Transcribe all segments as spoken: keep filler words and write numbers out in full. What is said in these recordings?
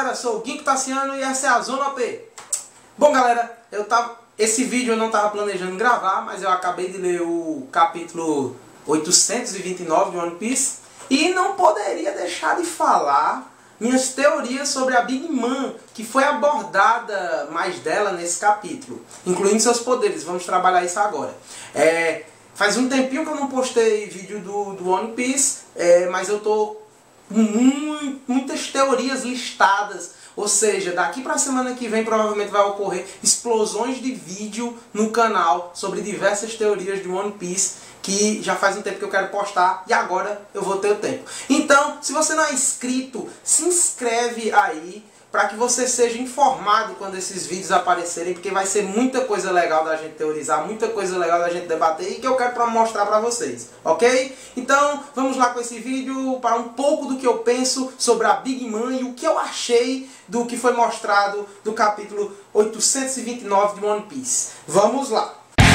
galera, sou o Ginko Tassiano e essa é a Zona O P. Bom galera, eu tava, esse vídeo eu não estava planejando gravar, mas eu acabei de ler o capítulo oitocentos e vinte e nove de One Piece e não poderia deixar de falar minhas teorias sobre a Big Mom, que foi abordada mais dela nesse capítulo, incluindo seus poderes. Vamos trabalhar isso agora. É, faz um tempinho que eu não postei vídeo do, do One Piece, é, mas eu tô com muitas teorias listadas. Ou seja, daqui para a semana que vem provavelmente vai ocorrer explosões de vídeo no canal sobre diversas teorias de One Piece, que já faz um tempo que eu quero postar e agora eu vou ter o tempo. Então, se você não é inscrito, se inscreve aí para que você seja informado quando esses vídeos aparecerem, porque vai ser muita coisa legal da gente teorizar, muita coisa legal da gente debater e que eu quero pra mostrar para vocês, ok? Então, vamos lá com esse vídeo para um pouco do que eu penso sobre a Big Mom e o que eu achei do que foi mostrado do capítulo oitocentos e vinte e nove de One Piece. Vamos lá!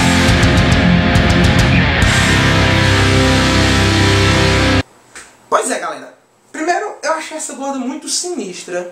Pois é, galera. Primeiro, eu achei essa gorda muito sinistra.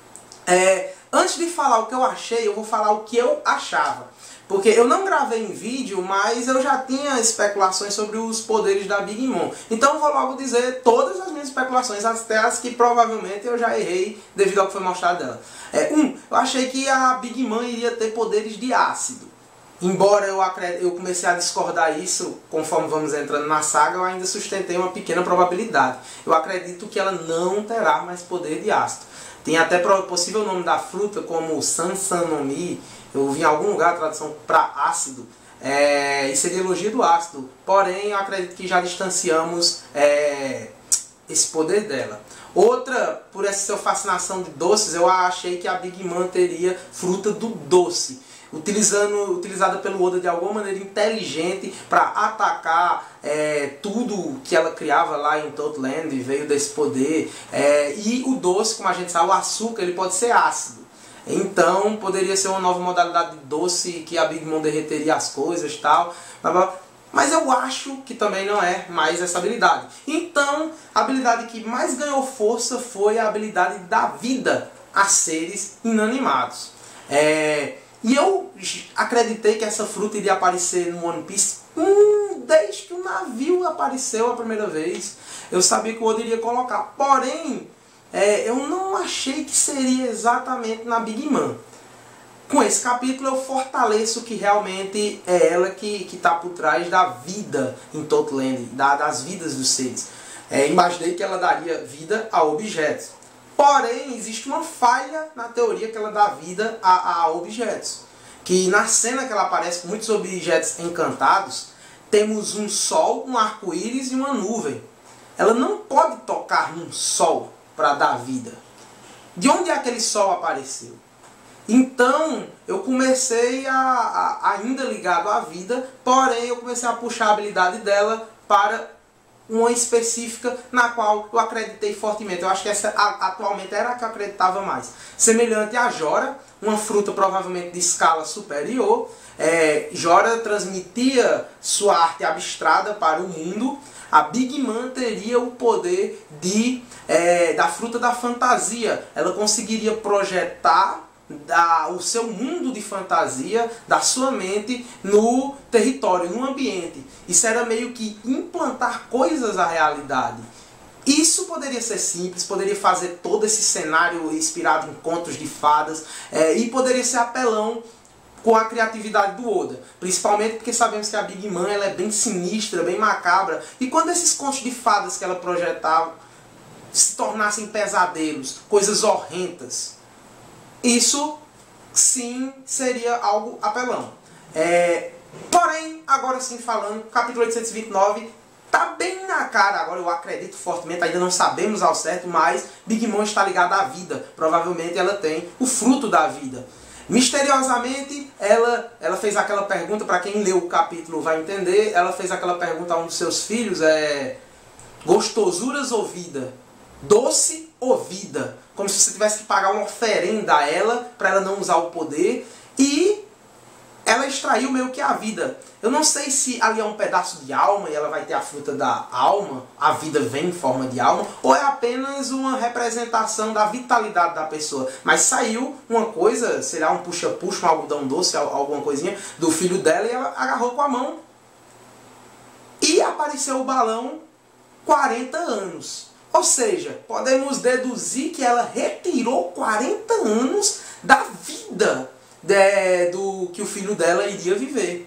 É, antes de falar o que eu achei, eu vou falar o que eu achava. Porque eu não gravei em vídeo, mas eu já tinha especulações sobre os poderes da Big Mom. Então eu vou logo dizer todas as minhas especulações, até as que provavelmente eu já errei devido ao que foi mostrado dela. É, um, eu achei que a Big Mom iria ter poderes de ácido. Embora eu, eu comecei a discordar isso, conforme vamos entrando na saga, eu ainda sustentei uma pequena probabilidade. Eu acredito que ela não terá mais poder de ácido. Tem até possível nome da fruta como Sansanomi. Eu vi em algum lugar a tradução para ácido. É, e seria elogio do ácido. Porém, eu acredito que já distanciamos é, esse poder dela. Outra, por essa sua fascinação de doces, eu achei que a Big Mom teria fruta do doce. Utilizando, utilizada pelo Oda de alguma maneira inteligente para atacar é, tudo que ela criava lá em Totland, veio desse poder. É, e o doce, como a gente sabe, o açúcar, ele pode ser ácido. Então poderia ser uma nova modalidade de doce que a Big Mom derreteria as coisas e tal. Mas eu acho que também não é mais essa habilidade. Então a habilidade que mais ganhou força foi a habilidade da vida a seres inanimados. É... E eu acreditei que essa fruta iria aparecer no One Piece hum, desde que o navio apareceu a primeira vez. Eu sabia que o Oda iria colocar. Porém, é, eu não achei que seria exatamente na Big Mom. Com esse capítulo eu fortaleço que realmente é ela que está por trás da vida em Totland, da, das vidas dos seres. É, imaginei que ela daria vida a objetos. Porém, existe uma falha na teoria que ela dá vida a, a objetos. Que na cena que ela aparece com muitos objetos encantados, temos um sol, um arco-íris e uma nuvem. Ela não pode tocar num sol para dar vida. De onde aquele sol apareceu? Então, eu comecei a, a, ainda ligado à vida, porém eu comecei a puxar a habilidade dela para uma específica na qual eu acreditei fortemente. Eu acho que essa a, atualmente era a que eu acreditava mais. Semelhante a Jora, uma fruta provavelmente de escala superior. É, Jora transmitia sua arte abstrada para o mundo. A Big Mom teria o poder de, é, da fruta da fantasia. Ela conseguiria projetar Da, o seu mundo de fantasia da sua mente no território, no ambiente. Isso era meio que implantar coisas à realidade. Isso poderia ser simples, poderia fazer todo esse cenário inspirado em contos de fadas, é, e poderia ser apelão com a criatividade do Oda. Principalmente porque sabemos que a Big Mom ela é bem sinistra, bem macabra. E quando esses contos de fadas que ela projetava se tornassem pesadelos, coisas horrendas, isso sim seria algo apelão. É, porém, agora sim falando, capítulo oitocentos e vinte e nove tá bem na cara. Agora eu acredito fortemente, ainda não sabemos ao certo, mas Big Mom está ligada à vida. Provavelmente ela tem o fruto da vida. Misteriosamente, ela, ela fez aquela pergunta, para quem leu o capítulo vai entender, ela fez aquela pergunta a um dos seus filhos, é, gostosuras ou vida? Doce ou vida? Como se você tivesse que pagar uma oferenda a ela para ela não usar o poder. E ela extraiu meio que a vida. Eu não sei se ali é um pedaço de alma e ela vai ter a fruta da alma, a vida vem em forma de alma, ou é apenas uma representação da vitalidade da pessoa. Mas saiu uma coisa, sei lá, um puxa-puxa, um algodão doce, alguma coisinha, do filho dela, e ela agarrou com a mão. E apareceu o balão quarenta anos. Ou seja, podemos deduzir que ela retirou quarenta anos da vida de, do que o filho dela iria viver.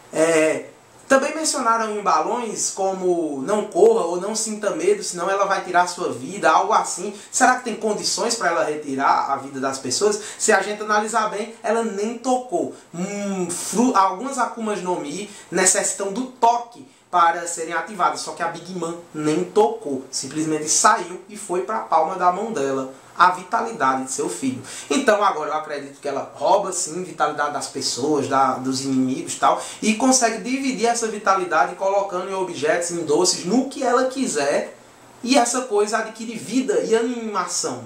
É, também mencionaram em balões como não corra ou não sinta medo, senão ela vai tirar a sua vida, algo assim. Será que tem condições para ela retirar a vida das pessoas? Se a gente analisar bem, ela nem tocou. Hum, algumas Akumas no Mi necessitam do toque para serem ativadas, só que a Big Mom nem tocou, simplesmente saiu e foi para a palma da mão dela a vitalidade de seu filho. Então agora eu acredito que ela rouba sim a vitalidade das pessoas, da, dos inimigos e tal, e consegue dividir essa vitalidade colocando em objetos, em doces, no que ela quiser, e essa coisa adquire vida e animação.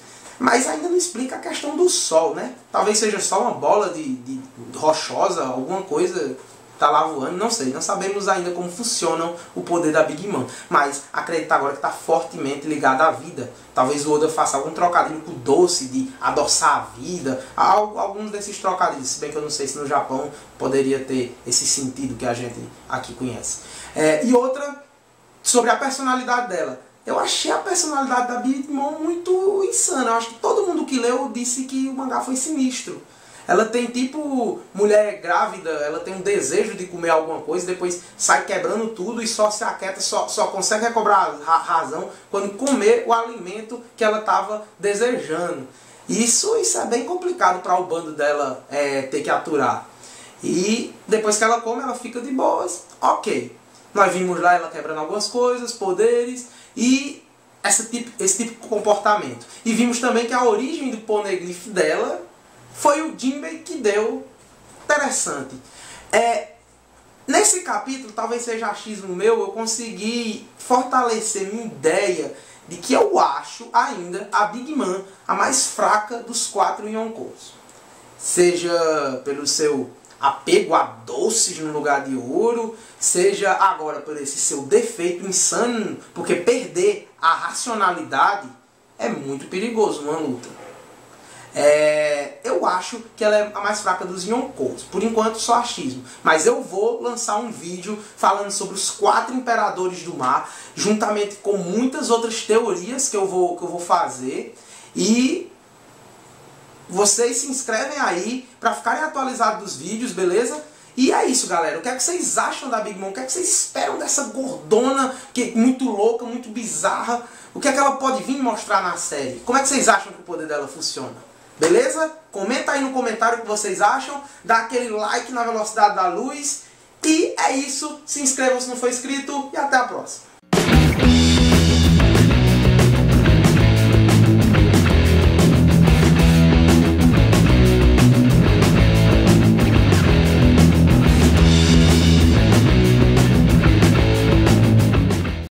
Mas ainda não explica a questão do sol, né? Talvez seja só uma bola de, de rochosa, alguma coisa tá lá voando, não sei, não sabemos ainda como funciona o poder da Big Mom, mas acredito agora que está fortemente ligado à vida. Talvez o Oda faça algum trocadilho com o doce de adoçar a vida, alguns desses trocadilhos, se bem que eu não sei se no Japão poderia ter esse sentido que a gente aqui conhece. É, e outra, sobre a personalidade dela. Eu achei a personalidade da Big Mom muito insana. Eu acho que todo mundo que leu disse que o mangá foi sinistro. Ela tem tipo mulher grávida, ela tem um desejo de comer alguma coisa, depois sai quebrando tudo e só se aquieta, só, só consegue recobrar a razão quando comer o alimento que ela estava desejando. Isso, isso é bem complicado para o bando dela é, ter que aturar. E depois que ela come, ela fica de boas. Ok. Nós vimos lá ela quebrando algumas coisas, poderes e esse tipo, esse tipo de comportamento. E vimos também que a origem do poneglyph dela foi o Jinbei que deu. Interessante. É, nesse capítulo, talvez seja achismo meu, eu consegui fortalecer minha ideia de que eu acho ainda a Big Mom a mais fraca dos quatro Yonkous. Seja pelo seu apego a doces no lugar de ouro, seja agora por esse seu defeito insano, porque perder a racionalidade é muito perigoso numa luta. É, eu acho que ela é a mais fraca dos Yonkous. Por enquanto só achismo. Mas eu vou lançar um vídeo falando sobre os quatro imperadores do mar, juntamente com muitas outras teorias que eu vou, que eu vou fazer. E vocês se inscrevem aí para ficarem atualizados dos vídeos, beleza? E é isso, galera. O que é que vocês acham da Big Mom? O que é que vocês esperam dessa gordona que é muito louca, muito bizarra? O que é que ela pode vir mostrar na série? Como é que vocês acham que o poder dela funciona? Beleza? Comenta aí no comentário o que vocês acham. Dá aquele like na velocidade da luz. E é isso. Se inscreva se não for inscrito. E até a próxima.